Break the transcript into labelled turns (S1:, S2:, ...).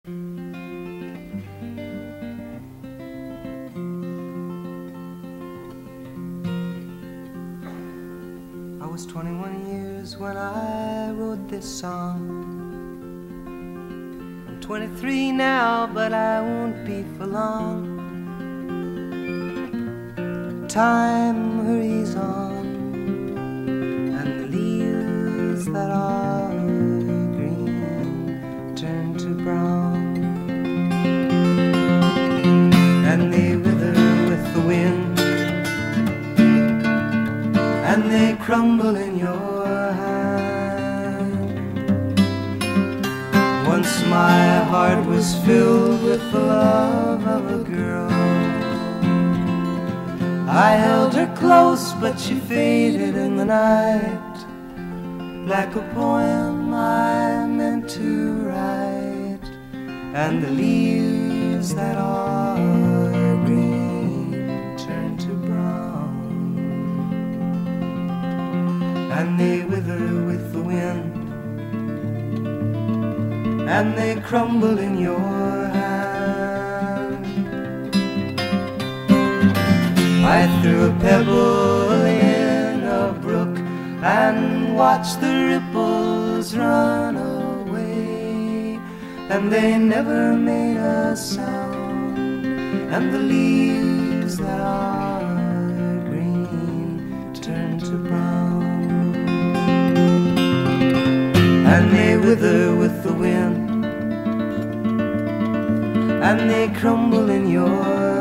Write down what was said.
S1: I was 21 years when I wrote this song. I'm 23 now, but I won't be for long. Time hurries on, and the leaves that are green turn to brown, and they wither with the wind, and they crumble in your hand. Once my heart was filled with the love of a girl. I held her close, but she faded in the night, like a poem I meant to write. And the leaves that are green turn to brown, and they wither with the wind, and they crumble in your hand. I threw a pebble in a brook and watched the ripples run away, and they never made a sound. And the leaves that are green turn to brown, and they wither with the wind, and they crumble in your